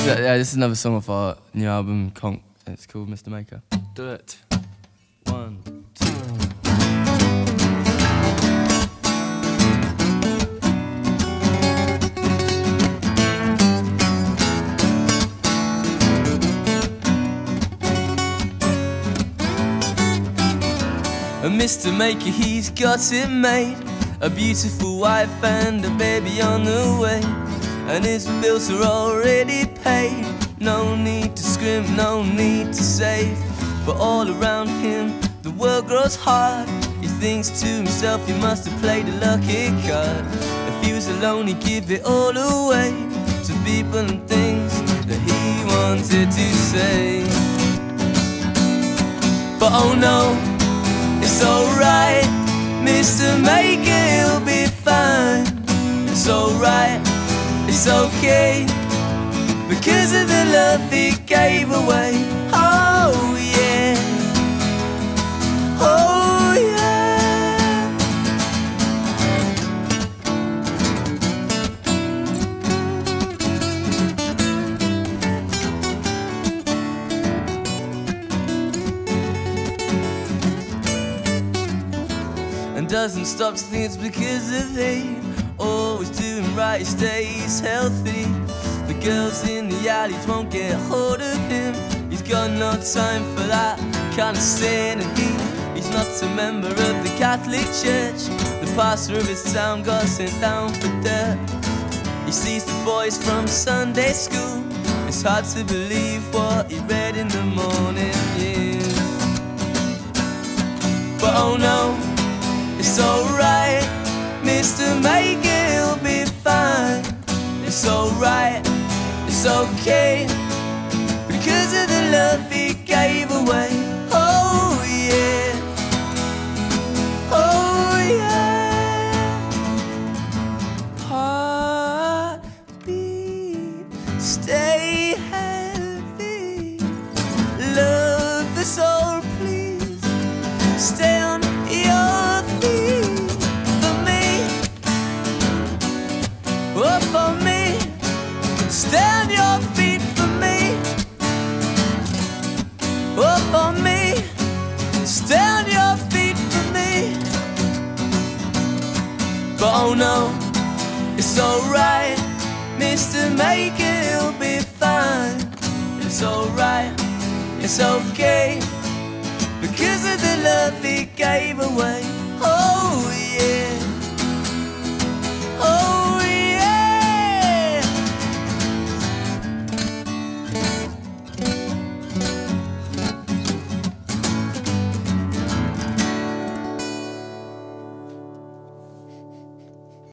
This is another song off our new album, Conk. It's called Mr. Maker. Do it. 1, 2. And Mr. Maker, he's got it made. A beautiful wife and a baby on the way. And his bills are already paid. No need to scrimp, no need to save. But all around him, the world grows hard. He thinks to himself, he must have played a lucky card. If he was alone, he'd give it all away to people and things that he wanted to say. But oh no, it's alright, Mr. Maker, he'll be fine. It's alright, it's okay, because of the love he gave away. Oh yeah, oh yeah. And doesn't stop to think it's because of hate. Always doing right, he stays healthy. The girls in the alleys won't get hold of him. He's got no time for that kind of sin. And he's not a member of the Catholic Church. The pastor of his town got sent down for dirt. He sees the boys from Sunday school. It's hard to believe what he read in the morning, yeah. But oh no, it's alright, Mr. Maker, he'll be fine. It's alright, it's okay, because of the love he gave away. Oh yeah, oh yeah. Heartbeat, stay healthy. Love the soul, please. Stay on your feet for me, oh for me. Stand your feet for me, oh for me. Stand your feet for me. But oh no, it's alright, Mr. Maker, he'll be fine. It's alright, it's okay, because of the love he gave away. Oh yeah.